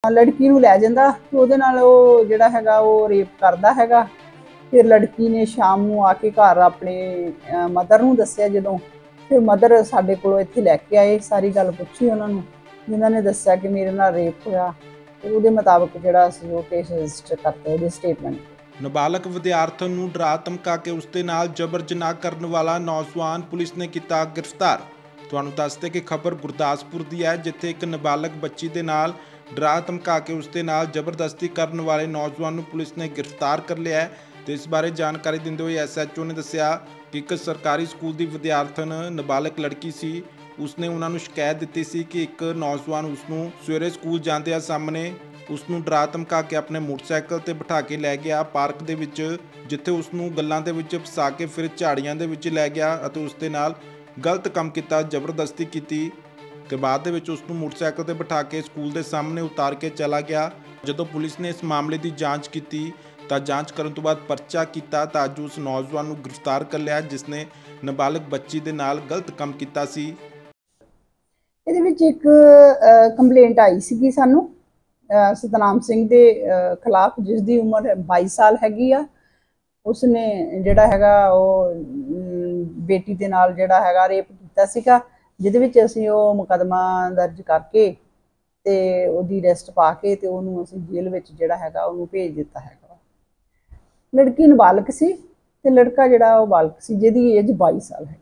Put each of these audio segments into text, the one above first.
लड़की नूं लै जांदा ते उहदे नाल ओह जिहड़ा हैगा ओह रेप करदा हैगा। फिर लड़की ने शाम नूं आके घर अपने मदर नूं दस्सिया जदों, फिर मदर साडे कोल इत्थे लैके आए, सारी गल पुछी उन्हां नूं, जिन्हां ने दस्सिया कि मेरे नाल रेप होया ते ਉਹਦੇ ਮੁਤਾਬਕ ਜਿਹੜਾ ਅਸੀਂ ਉਹ ਕੇਸ ਰਜਿਸਟਰ ਕਰਤਾ ਉਹਦੀ ਸਟੇਟਮੈਂਟ। ਨਾਬਾਲਗ ਵਿਦਿਆਰਥਣ ਨੂੰ ਡਰਾ ਧਮਕਾ ਕੇ ਉਸ ਦੇ ਨਾਲ ਜਬਰ ਜਨਾਹ ਕਰਨ ਵਾਲਾ ਨੌਜਵਾਨ ਪੁਲਿਸ ਨੇ ਕੀਤਾ ਗ੍ਰਿਫਤਾਰ। ਤੁਹਾਨੂੰ ਦੱਸਦੇ ਕਿ ਖਬਰ ਗੁਰਦਾਸਪੁਰ ਦੀ ਹੈ, ਜਿੱਥੇ ਇੱਕ ਨਾਬਾਲਗ ਬੱਚੀ ਦੇ ਨਾਲ ਡਰਾ ਧਮਕਾ ਕੇ ਉਸ ਦੇ ਨਾਲ ਜ਼ਬਰਦਸਤੀ ਕਰਨ ਵਾਲੇ ਨੌਜਵਾਨ ਨੂੰ ਪੁਲਿਸ ਨੇ ਗ੍ਰਿਫਤਾਰ ਕਰ ਲਿਆ ਹੈ। ਤੇ ਇਸ ਬਾਰੇ ਜਾਣਕਾਰੀ ਦਿੰਦੇ ਹੋਏ SHO ਨੇ ਦੱਸਿਆ ਕਿ ਇੱਕ ਸਰਕਾਰੀ ਸਕੂਲ ਦੀ ਵਿਦਿਆਰਥਣ ਨਾਬਾਲਗ ਲੜਕੀ ਸੀ। ਉਸਨੇ ਉਹਨਾਂ ਨੂੰ ਸ਼ਿਕਾਇਤ ਦਿੱਤੀ ਸੀ ਕਿ ਇੱਕ ਨੌਜਵਾਨ ਉਸਨੂੰ ਸਵੇਰੇ ਸਕੂਲ ਜਾਂਦਿਆਂ ਸਾਹਮਣੇ ਉਸਨੂੰ ਡਰਾ ਧਮਕਾ ਕੇ ਆਪਣੇ ਮੋਟਰਸਾਈਕਲ ਤੇ ਬਿਠਾ ਕੇ ਲੈ ਗਿਆ ਪਾਰਕ ਦੇ ਵਿੱਚ, ਜਿੱਥੇ ਉਸਨੂੰ ਗੱਲਾਂ ਦੇ ਵਿੱਚ ਫਸਾ ਕੇ ਫਿਰ ਝਾੜੀਆਂ ਦੇ ਵਿੱਚ ਲੈ ਗਿਆ ਅਤੇ ਉਸ ਦੇ ਨਾਲ ਗਲਤ ਕੰਮ ਕੀਤਾ, ਜ਼ਬਰਦਸਤੀ ਕੀਤੀ ਤੇ ਬਾਅਦ ਦੇ ਵਿੱਚ ਉਸਨੂੰ ਮੋਟਰਸਾਈਕਲ ਤੇ ਬਿਠਾ ਕੇ ਸਕੂਲ ਦੇ ਸਾਹਮਣੇ ਉਤਾਰ ਕੇ ਚਲਾ ਗਿਆ। ਜਦੋਂ ਪੁਲਿਸ ਨੇ ਇਸ ਮਾਮਲੇ ਦੀ ਜਾਂਚ ਕੀਤੀ ਤਾਂ ਜਾਂਚ ਕਰਨ ਤੋਂ ਬਾਅਦ ਪਰਚਾ ਕੀਤਾ ਤਾਂ ਅੱਜ ਉਸ ਨੌਜਵਾਨ ਨੂੰ ਗ੍ਰਿਫਤਾਰ ਕਰ ਲਿਆ, ਜਿਸ ਨੇ ਨਾਬਾਲਗ ਬੱਚੀ ਦੇ ਨਾਲ ਗਲਤ ਕੰਮ ਕੀਤਾ ਸੀ। ਇਹਦੇ ਵਿੱਚ ਇੱਕ ਕੰਪਲੇਂਟ ਆਈ ਸੀਗੀ ਸਾਨੂੰ ਸਤਨਾਮ ਸਿੰਘ ਦੇ ਖਿਲਾਫ, ਜਿਸ ਦੀ ਉਮਰ 22 ਸਾਲ ਹੈਗੀ ਆ। ਉਸਨੇ ਜਿਹੜਾ ਹੈਗਾ ਉਹ ਬੇਟੀ ਦੇ ਨਾਲ ਜਿਹੜਾ ਹੈਗਾ ਰੇਪ ਕੀਤਾ ਸੀਗਾ, ਜਿਹਦੇ ਵਿੱਚ ਅਸੀਂ ਉਹ ਮੁਕੱਦਮਾ ਦਰਜ ਕਰਕੇ ਤੇ ਉਹਦੀ ਅਰੈਸਟ ਪਾ ਕੇ ਤੇ ਉਹਨੂੰ ਅਸੀਂ ਜੇਲ੍ਹ ਵਿੱਚ ਜਿਹੜਾ ਹੈਗਾ ਉਹਨੂੰ ਭੇਜ ਦਿੱਤਾ ਹੈਗਾ। ਲੜਕੀ ਨਾਬਾਲਗ ਸੀ ਤੇ ਲੜਕਾ ਜਿਹੜਾ ਉਹ ਬਾਲਗ ਸੀ, ਜਿਹਦੀ ਏਜ 22 ਸਾਲ ਹੈ।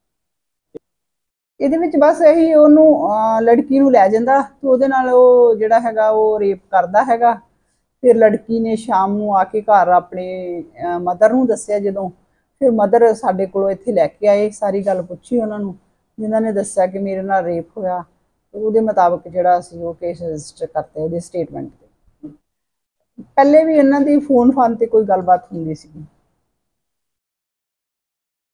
ਇਹਦੇ ਵਿੱਚ ਬਸ ਇਹੀ ਉਹਨੂੰ ਲੜਕੀ ਨੂੰ ਲੈ ਜਾਂਦਾ ਤੇ ਉਹਦੇ ਨਾਲ ਉਹ ਜਿਹੜਾ ਹੈਗਾ ਉਹ ਰੇਪ ਕਰਦਾ ਹੈਗਾ। ਫਿਰ ਲੜਕੀ ਨੇ ਸ਼ਾਮ ਨੂੰ ਆ ਕੇ ਘਰ ਆਪਣੇ ਮਦਰ ਨੂੰ ਦੱਸਿਆ ਜਦों, ਫਿਰ ਮਦਰ ਸਾਡੇ ਕੋਲ ਇੱਥੇ ਲੈ ਕੇ ਆਏ, ਸਾਰੀ ਗੱਲ ਪੁੱਛੀ ਉਹਨਾਂ ਨੂੰ, ਜਿਨ੍ਹਾਂ ਨੇ ਦੱਸਿਆ ਕਿ ਮੇਰੇ ਨਾਲ ਰੇਪ ਹੋਇਆ ਤੇ ਉਹਦੇ ਮੁਤਾਬਕ ਜਿਹੜਾ ਅਸੀਂ ਉਹ ਕੇਸ ਰਜਿਸਟਰ ਕਰਤਾ ਉਹਦੀ ਸਟੇਟਮੈਂਟ ਤੇ। ਪਹਿਲੇ ਵੀ ਇਹਨਾਂ ਦੀ ਫੋਨ ਤੇ ਕੋਈ ਗੱਲਬਾਤ ਹੁੰਦੀ ਸੀ।